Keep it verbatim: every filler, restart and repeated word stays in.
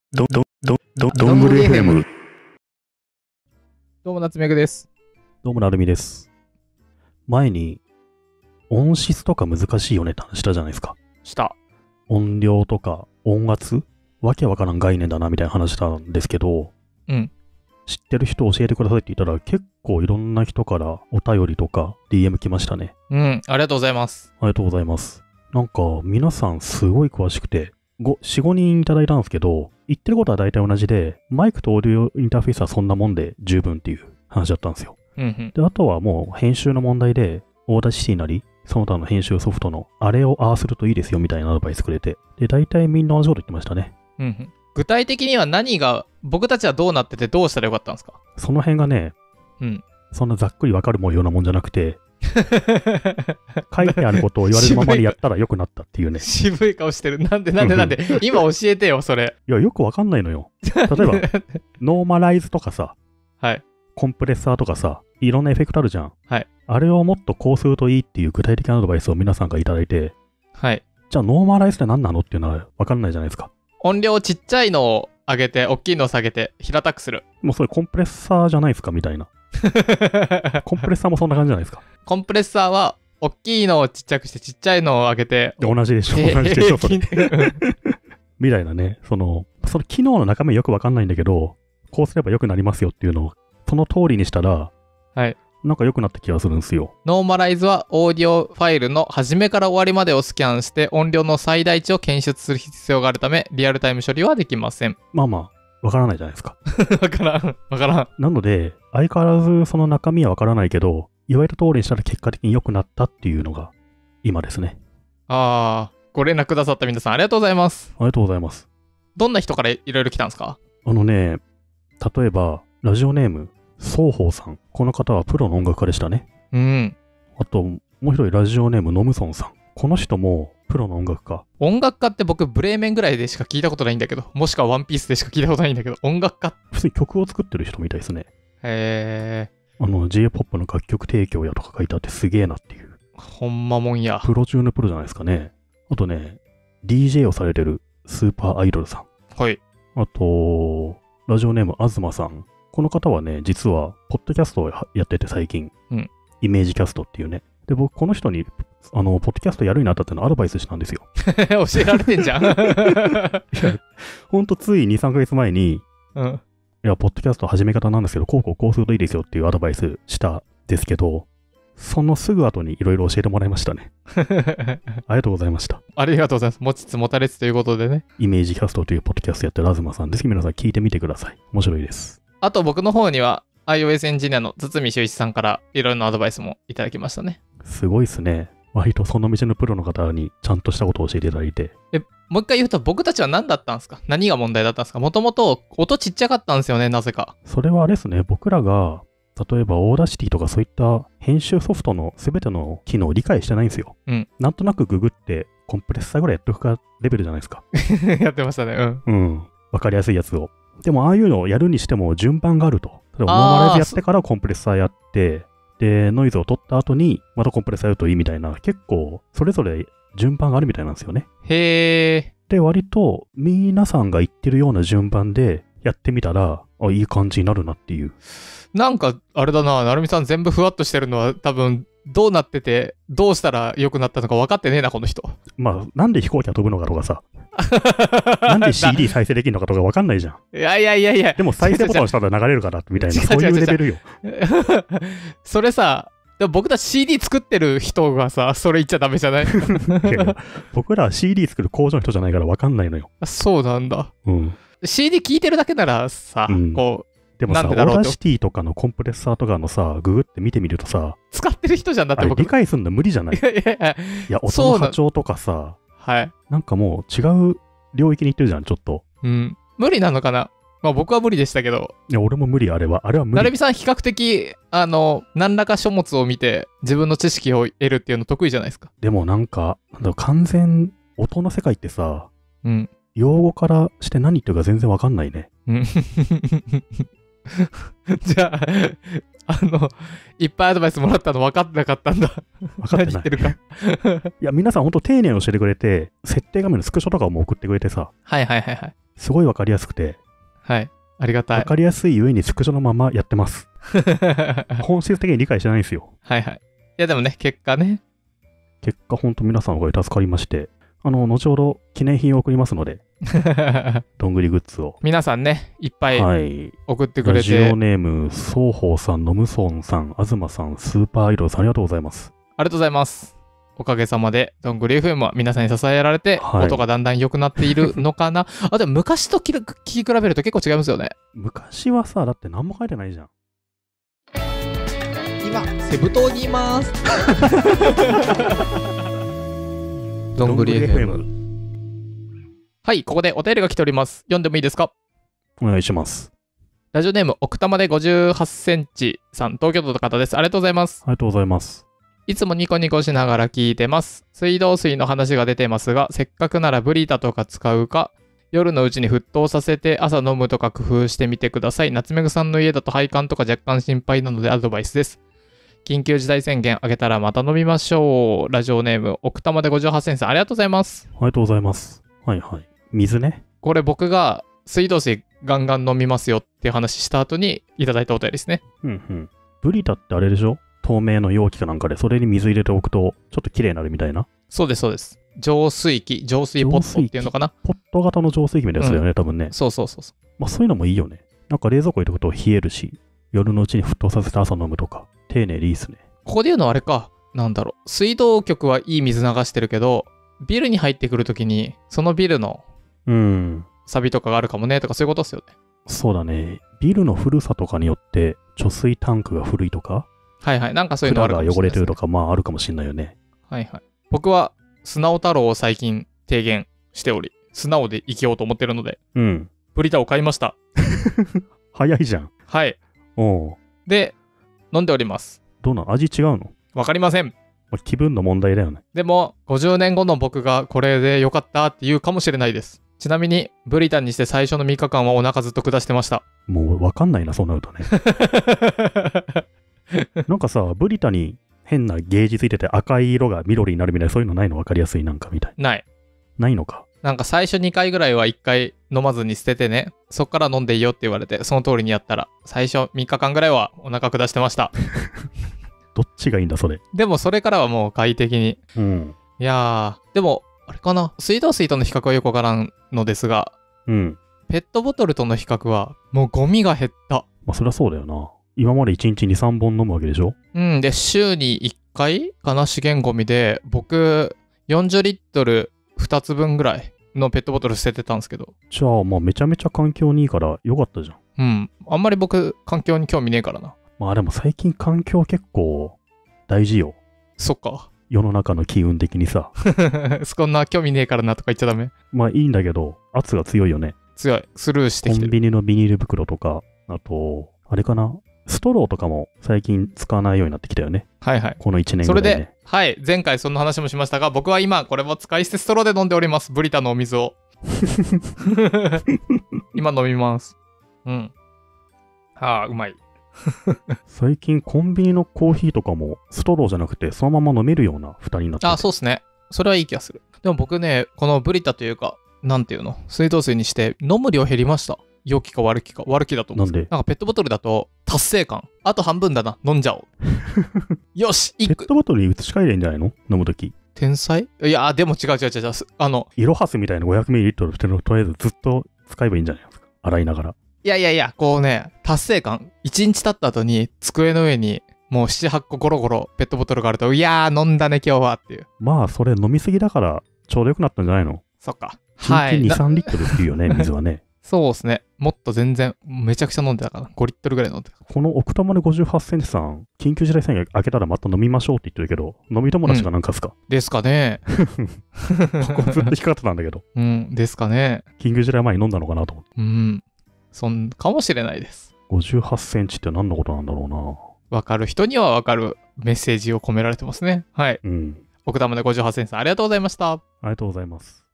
ど、ど、ど、ど、どんぐり エフエム。 どうも、夏目ぐです。 どうもなるみです。前に音質とか難しいよねって話したじゃないですか。 した。 音量とか音圧わけわからん概念だなみたいな話したんですけど、 うん。 知ってる人教えてくださいって言ったら結構いろんな人からお便りとか ディーエム 来ましたね。 うん。ありがとうございます。 ありがとうございます。なんか皆さんすごい詳しくて、よん、ごにんいただいたんですけど、言ってることは大体同じで、マイクとオーディオインターフェースはそんなもんで十分っていう話だったんですよ。 うんうん。 で、あとはもう編集の問題で、オーダーシティなり、その他の編集ソフトのあれをああするといいですよみたいなアドバイスくれて、で、大体みんな同じこと言ってましたね。 うんうん。具体的には何が、僕たちはどうなっててどうしたらよかったんですか？ その辺がね、 うん。 そんなざっくりわかるもようなもんじゃなくて、書いてあることを言われるままにやったら良くなったっていうね。 渋い顔してる。なんでなんでなんで今教えてよ、それ。 いや、よくわかんないのよ。例えば、ノーマライズとかさ、 はい。 コンプレッサーとかさ、いろんなエフェクトあるじゃん。 はい。 あれをもっとこうするといいっていう具体的なアドバイスを皆さんからいただいて、 はい。 じゃあノーマライズって何なのっていうのはわかんないじゃないですか。 音量ちっちゃいのを上げて、大きいのを下げて、平たくする。 もうそれコンプレッサーじゃないですかみたいな。コンプレッサーもそんな感じじゃないですか。 コンプレッサーは、大きいのをちっちゃくして、ちっちゃいのを上げて。 で同じでしょ、同じでしょ、それ。みたいなね、その、その機能の中身よくわかんないんだけど、こうすれば良くなりますよっていうのを、その通りにしたら、 はい。 なんか良くなった気がするんですよ。 ノーマライズはオーディオファイルの初めから終わりまでをスキャンして音量の最大値を検出する必要があるため、リアルタイム処理はできません。 まあまあ、わからないじゃないですか。 わからん。わからん。 なので、相変わらずその中身はわからないけど、言われた通りにしたら結果的に良くなったっていうのが、今ですね。 あー、ご連絡くださった皆さんありがとうございます。 ありがとうございます。 どんな人からいろいろ来たんですか？ あのね、例えば、ラジオネーム、双方さん。この方はプロの音楽家でしたね。 うん。 あと、もう一人ラジオネーム、ノムソンさん。この人もプロの音楽家。 音楽家って僕、ブレーメンぐらいでしか聞いたことないんだけど、もしくはワンピースでしか聞いたことないんだけど、音楽家。 普通に曲を作ってる人みたいですね。 へあの、J-ポップ の楽曲提供やとか書いてあってすげえなっていう。 ー、ほんまもんや。 プロ中のプロじゃないですかね。あとね、ディージェー をされてるスーパーアイドルさん。 はい。 あと、ラジオネーム、あずまさん。この方はね、実は、ポッドキャストをやってて最近。 うん。 イメージキャストっていうね。で、僕、この人に、あの、ポッドキャストやるようになったっていうのをアドバイスしたんですよ。 教えられてんじゃん。 ほんと、ついに、さんかげつまえに、 うん。 いや、ポッドキャスト始め方なんですけど、こうこうこうするといいですよっていうアドバイスしたんですけど、そのすぐ後にいろいろ教えてもらいましたね。ありがとうございました。 ありがとうございます。持ちつ持たれつということでね。 イメージキャストというポッドキャストやってる東さん、ぜひ皆さん聞いてみてください。面白いです。 あと僕の方には iOS エンジニアの堤修一さんからいろいろなアドバイスもいただきましたね。 すごいですね。割とその道のプロの方にちゃんとしたことを教えていただいて。 え、もう一回言うと僕たちは何だったんですか？何が問題だったんですか？もともと音ちっちゃかったんですよね、なぜか。 それはあれですね、僕らが、例えばオーダーシティとかそういった編集ソフトの全ての機能を理解してないんですよ。 うん。 なんとなくググってコンプレッサーぐらいやっておくかレベルじゃないですか。 やってましたね。うん。 うん。わかりやすいやつを。でもああいうのをやるにしても順番があると。例えばノーマライズやってからコンプレッサーやって、で、ノイズを取った後にまたコンプレッサーやるといいみたいな、結構それぞれ順番があるみたいなんですよね。 へー。 で、割と皆さんが言ってるような順番でやってみたら、あ、いい感じになるなっていう。 なんか、あれだな、なるみさん全部ふわっとしてるのは多分、どうなってて、どうしたら良くなったのか分かってねえな、この人。 まあ、なんで飛行機が飛ぶのかとかさ、なんで シーディー 再生できるのかとか分かんないじゃん。 いやいやいやいや。 でも再生ボタン押したら流れるから、みたいな、そういうレベルよ。 それさ、でも僕たち シーディー 作ってる人がさ、それ言っちゃダメじゃない？ いや僕らは シーディー 作る工場の人じゃないから分かんないのよ。 そうなんだ。 うん。 シーディー 聞いてるだけならさ、うん、こう、 でもさ、オーダーシティとかのコンプレッサーとかのさ、ググって見てみるとさ、 使ってる人じゃんだって僕。 理解するの無理じゃない？いやいやいや、いや、音の波長とかさ、 はい。 なんかもう違う領域に行ってるじゃん、ちょっと。 うん。無理なのかな？まあ僕は無理でしたけど。 いや、俺も無理、あれは。あれは無理。 なるみさん比較的、あの、何らか書物を見て自分の知識を得るっていうの得意じゃないですか。 でもなんか、なんだろう、完全、音の世界ってさ、 うん。 用語からして何言ってるか全然わかんないね。 うん。じゃあ、 あの、いっぱいアドバイスもらったの分かってなかったんだ。 分かってない。 何言ってるか。 いや、皆さんほんと丁寧に教えてくれて、設定画面のスクショとかも送ってくれてさ、 はいはいはいはい。 すごい分かりやすくて、 はい。ありがたい。 分かりやすいゆえにスクショのままやってます。本質的に理解してないんですよ。 はいはい。いやでもね、結果ね。 結果ほんと皆さんのおかげで助かりまして、あの、後ほど記念品を送りますので、どんぐりグッズを。 皆さんね、いっぱいはい。 送ってくれラジて、 オネーム、双方さん、ノムソンさん、東さん、スーパーアイドルさん、ありがとうございます。 ありがとうございます。おかげさまで、どんぐり エフエム は皆さんに支えられて、 はい音がだんだん良くなっているのかな。あ、でも昔と聞き聞き比べると結構違いますよね。 昔はさ、だって何も書いてないじゃん。 今、セブ島にいます。どんぐり エフエム。はい、ここでお便りが来ております。読んでもいいですか？ お願いします。 ラジオネーム、奥多摩でごじゅうはちセンチさん、東京都の方です。ありがとうございます。 ありがとうございます。 いつもニコニコしながら聞いてます。水道水の話が出てますが、せっかくならブリタとか使うか、夜のうちに沸騰させて朝飲むとか工夫してみてください。夏目ぐさんの家だと配管とか若干心配なのでアドバイスです。緊急事態宣言明けたらまた飲みましょう。ラジオネーム、奥多摩でごじゅうはちセンチさん、ありがとうございます。 ありがとうございます。はいはい。水ね。 これ僕が水道水ガンガン飲みますよっていう話した後にいただいたお便りですね。 うんうん。ブリタってあれでしょ？透明の容器かなんかで、それに水入れておくと、ちょっと綺麗になるみたいな。 そうです、そうです。浄水器、浄水ポットっていうのかな。 ポット型の浄水器みたいなやつだよね、うん、多分ね。 そうそうそうそう。 まあそういうのもいいよね。なんか冷蔵庫入れておくと冷えるし、夜のうちに沸騰させて朝飲むとか、丁寧でいいっすね。 ここで言うのはあれか、なんだろう。水道局はいい水流してるけど、ビルに入ってくるときに、そのビルの、 うん。 サビとかがあるかもねとかそういうことですよね。 そうだね。ビルの古さとかによって、貯水タンクが古いとか、 はいはい。なんかそういうのあるかもしれない、ね。 が汚れてるとか、まああるかもしれないよね。 はいはい。僕は、砂尾太郎を最近提言しており、砂尾で生きようと思ってるので、 うん。 ブリタを買いました。 早いじゃん。 はい。 おう。 で、飲んでおります。 どうなん？味違うの？ わかりません。 気分の問題だよね。 でも、ごじゅうねんごの僕がこれでよかったって言うかもしれないです。ちなみに、ブリタにして最初のみっかかんはお腹ずっと下してました。 もうわかんないな、そうなるとね。なんかさ、ブリタに変なゲージついてて赤い色が緑になるみたいな、そういうのないの？分かりやすいなんかみたい。 ない。 ないのか。 なんか最初にかいぐらいはいっかい飲まずに捨ててね、そっから飲んでいいよって言われて、その通りにやったら、最初みっかかんぐらいはお腹下してました。 どっちがいいんだ、それ。 でもそれからはもう快適に。 うん。 いやー、でも、あれかな、水道水との比較はよくわからんのですが、 うん。 ペットボトルとの比較は、もうゴミが減った。 まあ、そりゃそうだよな。今までいちにちに、さんぼん飲むわけでしょ？ うん、で、週にいっかいかな、資源ゴミで、僕、よんじゅうリットルふたつぶんぐらいのペットボトル捨ててたんですけど。 じゃあ、まあ、めちゃめちゃ環境にいいからよかったじゃん。 うん。あんまり僕、環境に興味ねえからな。 まあ、でも最近環境結構大事よ。 そっか。 世の中の機運的にさ。 そんな興味ねえからなとか言っちゃダメ。 まあいいんだけど、圧が強いよね。 強い。スルーしてきてる。 コンビニのビニール袋とか、あと、あれかな、ストローとかも最近使わないようになってきたよね。 はいはい。 このいちねんぐらい、ね。 それで、はい。前回そんな話もしましたが、僕は今、これも使い捨てストローで飲んでおります。ブリタのお水を。今飲みます。うん。はあ、うまい。 最近コンビニのコーヒーとかもストローじゃなくてそのまま飲めるような蓋になってて。 あ、そうっすね。それはいい気がする。でも僕ね、このブリタというか、なんていうの、水道水にして飲む量減りました。良きか悪きか、悪きだと思うんです。 なんで？ なんかペットボトルだと達成感。あと半分だな、飲んじゃおう。よし、 ペットボトルに移し替えれんじゃないの？飲むとき。 天才？いや、でも違う違う違う違う。あの、 イロハスみたいな ごひゃくミリリットル ってのとりあえずずっと使えばいいんじゃないですか。洗いながら。 いやいやいや、こうね、達成感。いちにち経った後に机の上にもうななはちこゴロゴロペットボトルがあると、いやー飲んだね今日はっていう。 まあそれ飲みすぎだからちょうどよくなったんじゃないの？ そっか。 はい。いちにちに、さんリットルっていうよね、水はね。 そうですね。もっと全然、めちゃくちゃ飲んでたかな。ごリットルぐらい飲んでた。 この奥多摩でごじゅうはちセンチさん、緊急事態宣言明けたらまた飲みましょうって言ってるけど、飲み友達かなんかっすか？ うん、ですかね。 ここずっと引っかかってたんだけど。 うん、ですかね。 緊急事態前に飲んだのかなと思って。 うん。そんかもしれないです。 ごじゅうはちセンチって何のことなんだろうな。 わかる人にはわかるメッセージを込められてますね。はい。 うん。 奥多摩でごじゅうはちセンチさん、ありがとうございました。 ありがとうございます。